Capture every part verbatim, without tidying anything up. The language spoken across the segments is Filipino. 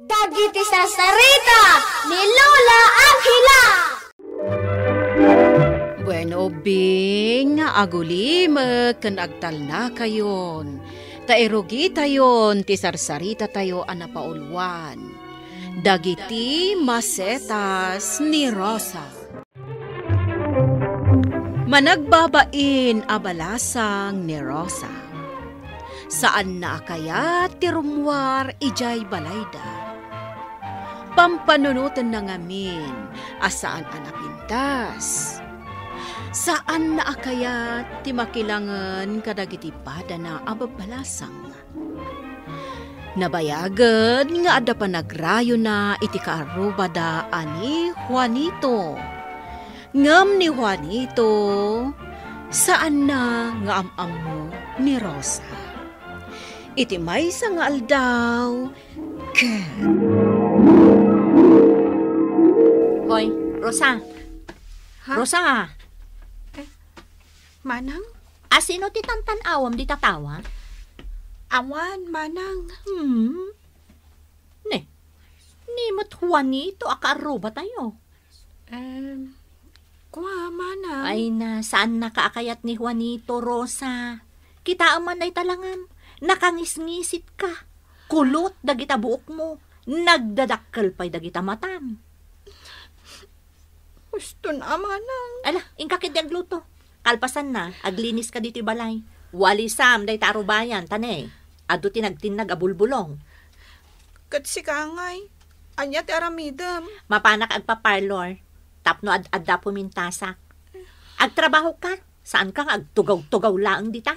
Dagiti sarsarita ni Lola Angela. Bueno, Bing, agulim, ken agtal na kayon. Tairugi tayon, ti sarsarita tayo anapaulwan. Dagiti masetas ni Rosa. Managbabain abalasang ni Rosa. Saan na kaya tirumwar ijay balayda? Pampanunutan na ngamin, asaan anapintas? Saan na akaya ti makilangan kadagiti pada na ababalasang? Nabayagan nga ada pa nagrayo na iti kaarubada ani Juanito. Ngam ni Juanito, saan na nga amam mo ni Rosa? Iti may sa nga aldaw, ken. Hoy, Rosa. Ha? Rosa. Manang? Asino ti tantanawam di tatawa? Awan, Manang. Hmm. Ne. Ni mo't Juanito akaruba tayo. Um, Kuha, Manang. Ay na, saan nakaakayat ni Juanito, Rosa? Kita aman ay talangam. Nakangisngisit ka. Kulot dagita buok mo. Nagdadakkel pa'y dagita matam. Gusto na, Manang. Ala, ingkakit di agluto. Kalpasan na, aglinis ka dito balay. Walisam, day tarubayan, tane. Ado tinagtinag abulbulong. Kat si Kangay. Anya ti aramidam. Mapanak agpa-parlor. Tapno ad-adda pumintasak. Agtrabaho ka. Saan kang agtugaw-tugaw laang dita?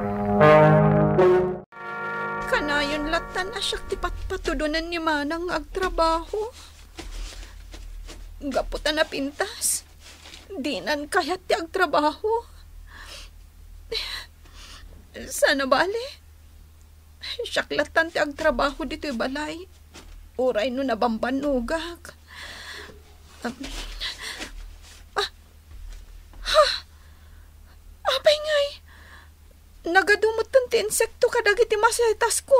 Kanayon latan asyak ti patpatudunan ni Manang agtrabaho. Gaputan na pintas. Dinan kayat ti agtrabaho. Sana bali. Syaklatan ti agtrabaho dito balay. Uray no nabambanugak. Um, ah, ha! Apay ngay. Nagadumot ti insekto kadagiti masetas ko.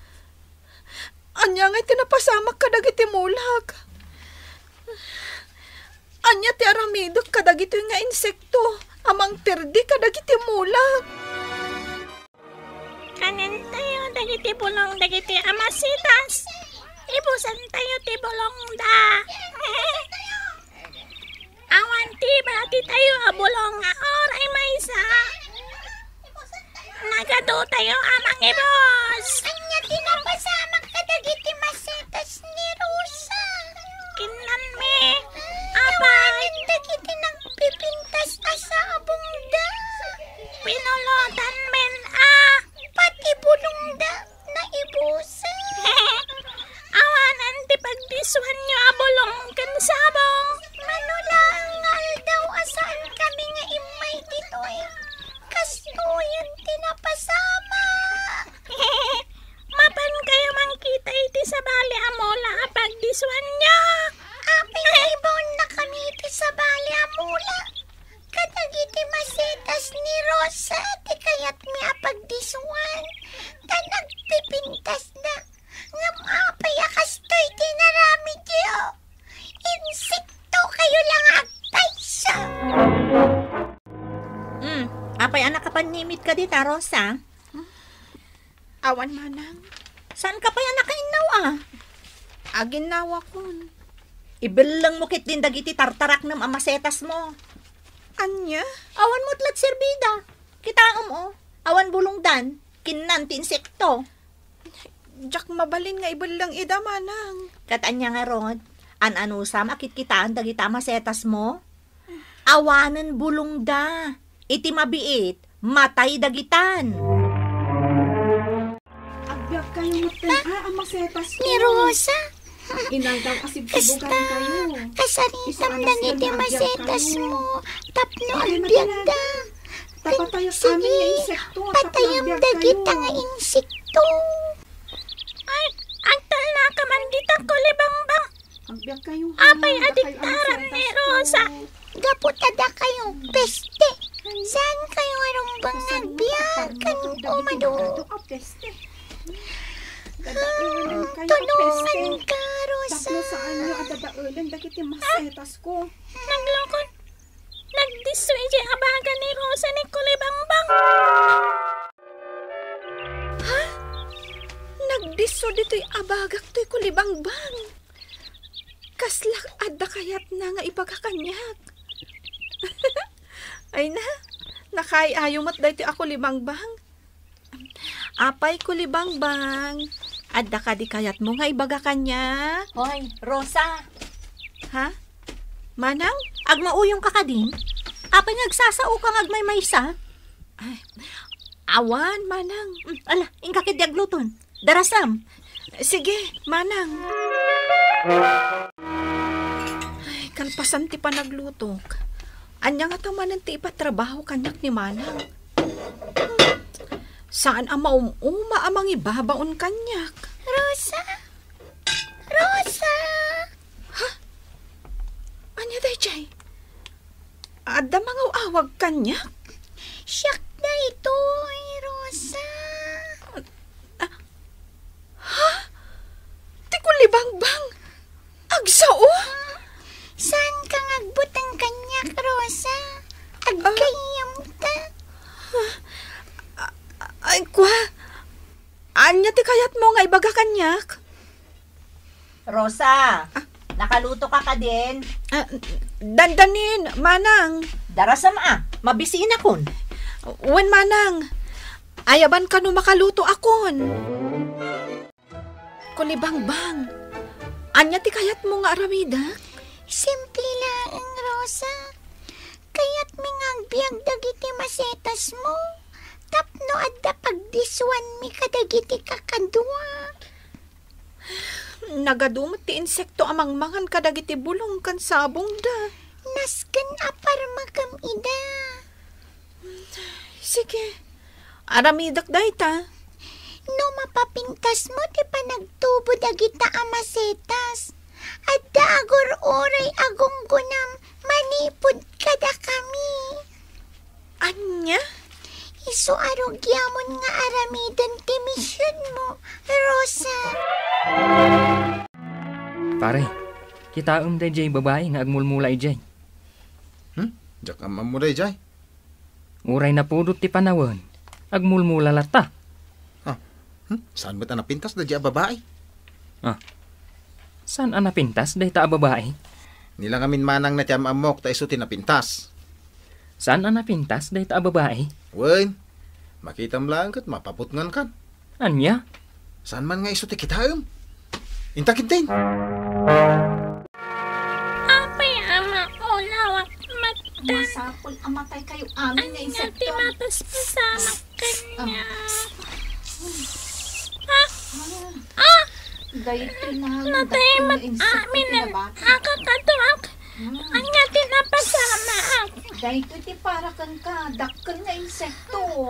Anya ngay tinapasamak kadagiti mulag. Anya ti aramidot kadagiti nga insekto. Amang perdi kadagiti mulag. Kanin tayo dagiti bulong dagiti amasitas. Ibusan tayo ti bulong da. Awan ti bati tayo abulong nga oray maysa. Nagado tayo amang ibos. Anya ti napasamak kadagiti masetas ni Rosa. Kinan me. Abay dagiti nagpipintas asa abong da. Pinolotan men ah. Pati bulong da na ibusan. Awanan ti pagdiswan nyo abulong kan sabong. Manulangal daw asaan kami nga imay ditoy. Kastuyan tinapasama. Mapan kayo mangkita iti sa bali amola pagdiswan nyo. Apay ibon na kami iti sa bali amola. Kadagiti masetas ni Rosa ti kayat mi apagdiswan. Ta nagpipintas na. Ngam apay akastoy tinarami diyo. Insekto kayo lang agpaysa. Hmm, apay anak kapanimit ka dita, Rosa? Awan, Manang. Saan ka pa yan nakainaw ah? Agin nawa kun. Ibilang mo kit din dagiti tartarak ng amasetas mo. Anya? Awan mo tlat serbida. Kitaom o. Awan bulong dan. Kinan ti insekto. Jak mabalin nga ibulang ida, Manang. Katanya nga rod. An-ano sa makitkitaan dagita masetas mo? Awanan bulong da. Iti mabiit. Matay dagitan. Agyak kayo mutin, ha? Ang masetas ko. Ni Rosa. Inanggang asib-sibugan kayo. Kasaritam lang iti masetas mo. Tapno Ay, agbyag matinag. da. Tapatayos amin nga insekto. Patayam dagita nga insekto. Ay, agtal na ka man dita ko libangbang. Agyak kayo. Apay adiktaran ni Rosa. Gapot ada kayong peste. Saan kayo arumbang nagbiyak? Kanong umado? Dadaulan kayo Tulungan kapeste. ka, Rosa. Tapno saan nyo at dadaulan dagiti masetas ko. Naglokon. Nagdisoy siya abaga ni Rosa ni Kulibangbang. Nagdiso dito'y abagak to'y kulibangbang. Kaslak adda kayat na nga ipagakanyak. Ay na, nakaiayo mat dito ako libangbang. Apay kulibangbang. Adda ka di kayat mo nga ibagakanyak. Hoy, Rosa, Ha? Manang? agmauyong ka ka din? Apay nagsasao kang agmay maysa? Awan, manang. Mm, ala, ingkakid yagluton. Darasam. Sige, manang. Ay, kalpasan ti pa naglutok. Anya nga tamanan ti ipatrabaho kanyak ni manang. Hmm. Saan ang maumuma amang ibabaon kanyak? Rosa? Rosa? Anya day, Jay? Ada mga awag kanyak? Siyak na ito, eh, Rosa. Ti kulibangbang. Agsao? Saan ka ngagbutang kanyak, Rosa? Agkayam ta. Ay, kwa. Anya ti kayat mo nga ibaga kanyak? Rosa, nakaluto ka ka din? Ah, dandanin, manang. Darasam ah, mabisiin akon. Wen manang. Ayaban ka no makaluto akon. Kulibangbang. Anya ti kayat mo nga aramida? Simple lang, Rosa. Kaya't mingagbiag dagiti masetas mo. Tapno adda pagdiswan mi kadagiti kakadwa. Nagadumot ti insekto amang mangan kadagiti bulong kan sabong da. Nasken apar magam ida. Sige. Aramidak dayta. No mapapintas mo ti panagtubo dagita amasetas. Adda agor oray agong gunam manipod kada kami. Anya? Isu arugyamon nga aramidan ti misyon mo, Rosa. Pare, kita um day jay babae nga agmulmula ijay. Hmm? Diyak ang mamuray, Jay. Uray na pudot ti panawon. Agmulmula lata. Hmm? Saan ba't ang napintas na diya babae? Saan ang napintas day ta babae? Nilang amin manang na tiyam amok ta iso tinapintas. Saan ang napintas day ta babae? Wen, makita mo lang kat mapaputngan kan. Anya? Saan man nga iso ti kitaam? Intakit din. Apay ama o lawak mata. Masapol amatay kayo amin nga Ang insekto. ngati matas pasama kanya. Dahito na Natay mat amin ang akakatuak. Ang ngati na pasama ako. Dahito ti para kang ka. Dakkel nga insekto.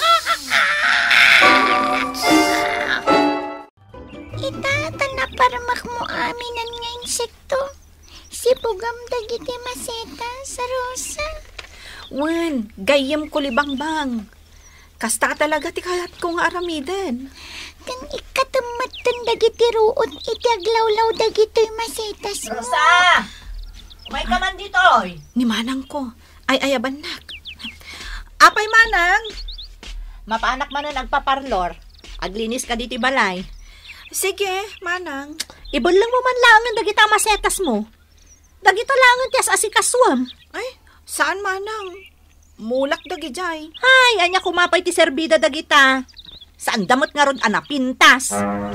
Itata na parmak mo aminan nga insekto. Si Pugam dagiti maseta sa Rosa. Wen, gayam kulibangbang. Kasta talaga ti kayat ko nga aramidan. Kan ikatamatan dagiti ruot iti aglawlaw dagito'y masetas mo. Rosa! Umay ka man dito, oy. Ni manang ko. Ay ayaban nak. Apay manang. Mapanak man na nagpaparlor. Aglinis ka dito balay. Sige, manang. Ibulang mo man lang ang dagita masetas mo. Dagita lang ang tiyas asikaswam. Ay, saan manang? Mulak dagi jay. Ay, anya kumapay ti serbida dagita. Saan damot nga ron ana pintas.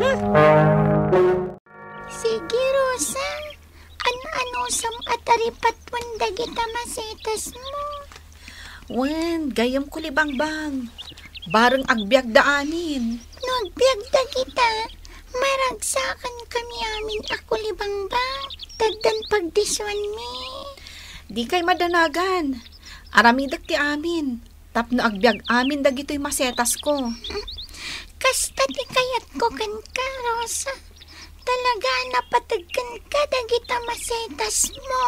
Sige, Rosa. Ano-ano sam ataripat pun dagita masetas mo. Wen, gayam kulibangbang. Bareng agbyag daanin. Nagbiag dagita. Maragsakan kami amin ako libangbang. Tagdan pagdiswan mi. Di kay madanagan. Aramidak ti amin. Tapno agbyag amin dagito'y masetas ko. Kasta ti kayat ko kan ka, Rosa. Talaga napatagkan ka dagita masetas mo.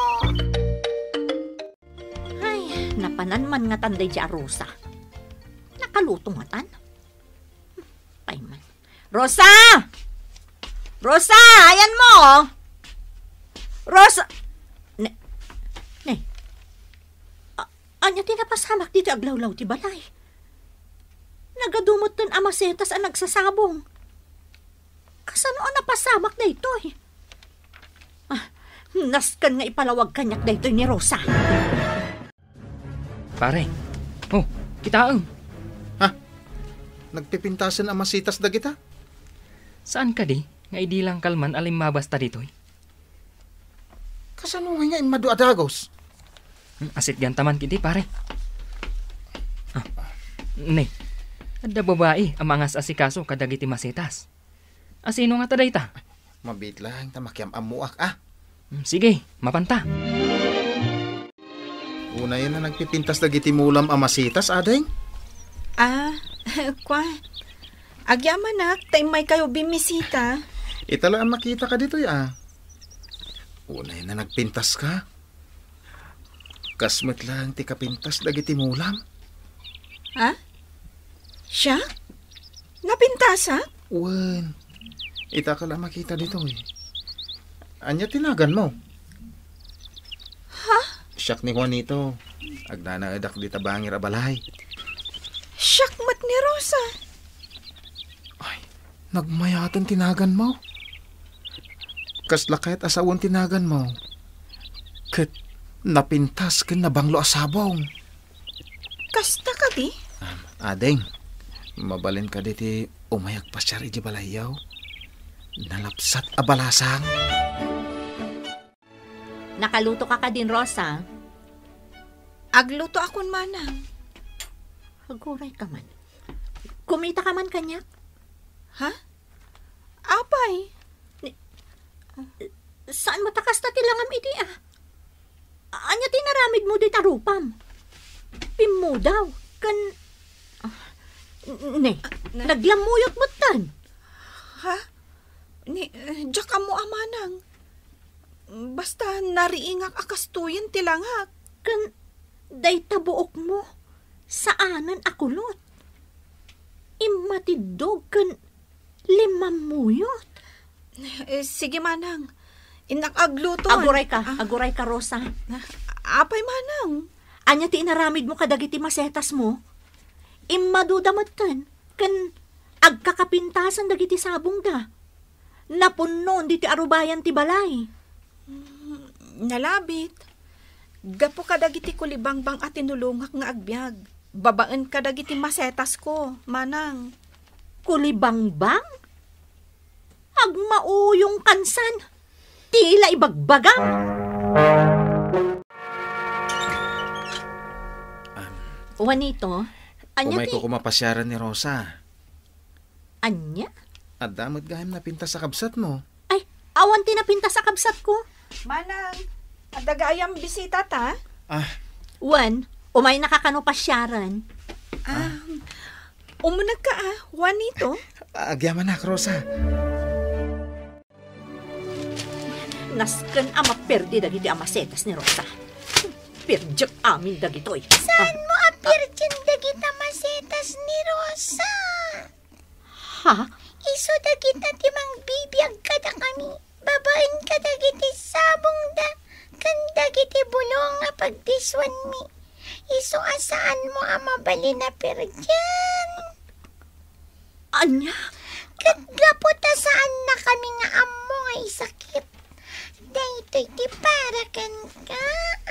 Ay, napanan man nga tanday di Rosa. Nakaluto nga tan. Payman. Rosa! Rosa, ayan mo! Rosa! Ne, ne. A- anya tinapasamak dito aglawlaw ti balay. Nagadumot ton amasetas ang nagsasabong. Kasano ang napasamak na ito eh? Ah, naskan nga ipalawag kanyak na ito ni Rosa. Pare. Oh, kitaang. Nagpipintasan ang masitas da kita. Saan ka di? Nga idi lang kalman alim mabasta dito eh. Kasano nga yung madu adagos? Hmm, Asit gan taman kiti pare. Ah, ne. Adda babae ang mga asikaso kadagiti masetas. Asino nga taday ta? Mabit lang ta makiam amuak ah. Hmm, Sige, mapanta. Una yun na nagpipintas da giti mulam ang masitas, adeng. Ah, kwa. Agyaman nak, tayo may kayo bimisita. Itala ang makita ka dito ya. Una yun na nagpintas ka. Kasmet lang ti kapintas da giti mulam. Ha? Siya? Napintasa? Wen. Ita ka lang makita dito eh. Anya tinagan mo? Ha? Siyak ni Juanito. Agdana edak di tabangir abalay. Syakmat ni Rosa. Ay, nagmayatan tinagan mo. Kasla kahit asawon tinagan mo. Kat napintas ka na banglo asabong. Kasta ka di? Um, adeng, mabalin ka diti umayag pa siya rin di balayaw. Nalapsat abalasang. Nakaluto ka ka din, Rosa. Agluto akon manang. Aguray ka man. Kumita ka man kanyak. Ha? Apay? Saan matakas na tilangam iti ah? Anya tinaramid mo di tarupam? Pim mo daw. Kan... Ah, ne, na- naglamuyot mo tan. Ha? Ni, uh, Diyak mo amanang. Basta nariingak akastuyan tilangak. Kan, day tabuok mo. Saanan akulot? Imatidog kan limamuyot. Eh, sige manang. Inakagluto. Aguray ka, Ah, aguray ka, Rosa. apay manang. Anya ti inaramid mo kadagiti masetas mo? Immadudamatan kan agkakapintasan dagiti sabong da. Napunnon di ti arubayan ti balay. Nalabit. Gapo kadagiti kulibangbang at tinulungak nga agbyag. Babaan kadagiti masetas ko, manang. Kulibangbang? Agmauyong kansan. Tila ibagbagang. Um, Juanito, anya Umay ti... ko kumapasyaran ni Rosa. Anya? At damot gahim na pintas sa kabsat mo. Ay, awan tinapinta sa kabsat ko. Manang, adagayang bisita ta? Ah, Wan, umay nakakano pasyaran. Ah, umunag ka ah, Juanito. agyaman na, Rosa. Nasken ama perdi dagiti amasetas ni Rosa. Perjek amin dagitoy. Saan mo apirtin dagita masetas ni Rosa? Ha? Iso dagita ti mang bibiyag kada kami. Babaen ka dagiti sabong da. Kan dagiti bulong nga pagdiswan mi. Iso asaan mo ama bali na pirjan? Anya? Kagaputa saan na kami nga amo nga isakit. Daytoy ti para kan ka.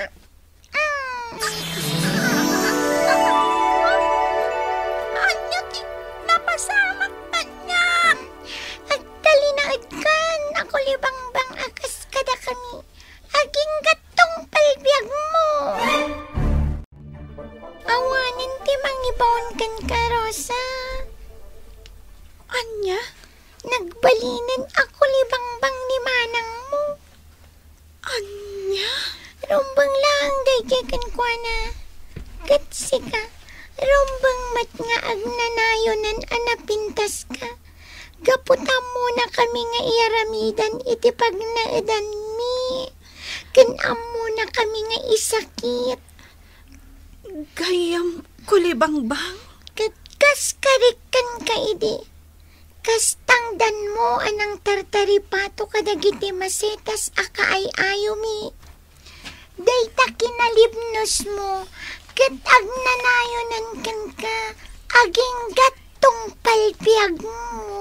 Anya ti napasamak pa niya? Agtalinaad kan, ako libangbang akas kada kami. Aging gatong palbiag mo. Awanin ti mangibawon kan ka, Rosa. Anya? Nagbalinan ako libangbang ni manang mo. Anya? Rumbang lang dayjay kwa na. Gatsi ka. Rumbang mat nga agnanayonan anapintas ka. Gaputa muna kami nga iaramidan iti pagnaadan mi. Kanam muna kami nga isakit. Gayam kulibangbang? Katkas karikan ka idi. Kastangdan mo anang tartaripato kadagiti masetas aka ay ayumi. Dayta kinalibnos mo, ket agnanayonan kan ka, aging gatong palpiag mo.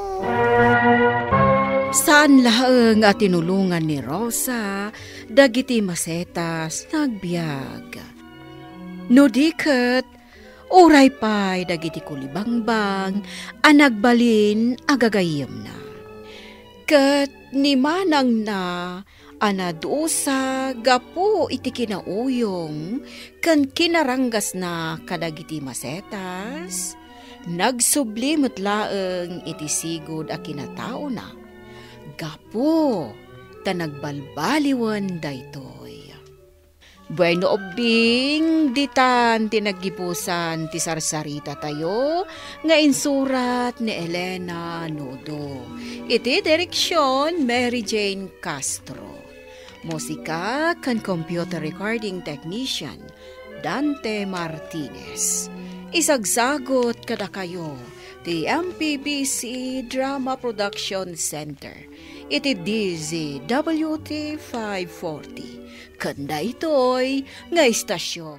Saan laeng at tinulungan ni Rosa, dagiti masetas nagbiag. No diket, uray pa'y dagiti kulibangbang, anagbalin agagayem na. Ket ni manang na, anadusa gapo iti kinauyong, kan kinaranggas na kadagiti masetas, nagsublimot laeng iti sigod a kinatao na. Gapo, ta nagbalbaliwan daytoy. Bueno obing, ditan tinagibusan ti sarsarita tayo, nga insurat ni Elena Nodo. Iti direksyon Mary Jane Castro. Musika kan computer recording technician Dante Martinez. Isagsagot kada kayo ti M P B C Drama Production Center. Iti D Z W T five forty. Kanda ito'y nga istasyon.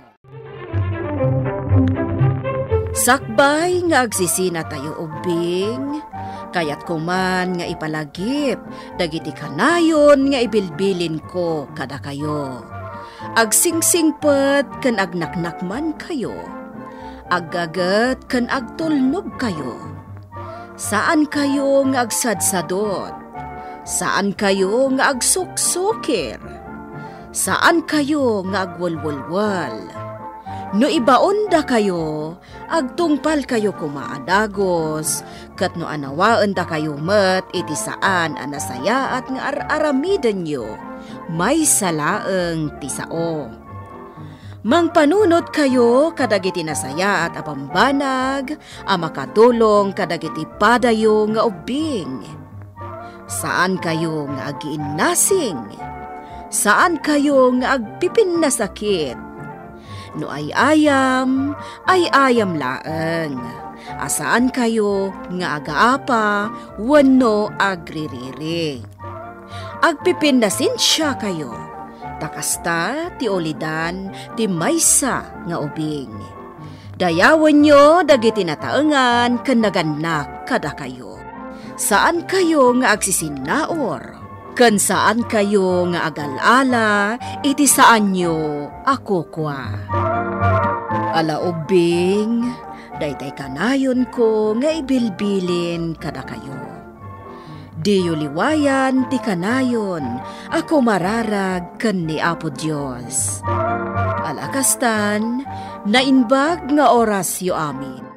Sakbay nga agsisina tayo ubing, kayat kuman nga ipalagip, dagiti kanayon nga ibilbilin ko kada kayo. Agsingsingpet kan agnaknakman kayo, aggagat kan agtulnog kayo. Saan kayo nga agsadsadot? Saan kayo nga agsuksukir? Saan kayo nga agwalwalwal? No ibaon da kayo, agtungpal kayo kumaadagos, kat no anawaan da kayo met iti saan anasaya at nga ar-aramiden nyo, may salaeng tisao. Mangpanunot kayo kadagiti nasaya at apambanag, a makatulong kadagiti padayo nga ubing. Saan kayo nga agiinnasing? Saan kayo nga agpipin na sakit? No ay ayam, ay ayam laeng. Asaan kayo nga agaapa, wano agririri. Agpipin na sinsya kayo. Takasta ti olidan ti maysa nga ubing. Dayawan nyo dagiti nataengan ken naganak kada kayo. Saan kayo nga agsisinaor? Ken saan kayo nga agalala, iti saan nyo ako kwa. Ala ubing, daytay kanayon ko nga ibilbilin kada kayo. Diyo liwayan ti kanayon, ako mararag ken ni Apo Diyos. Alakastan, nainbag nga orasyo amin.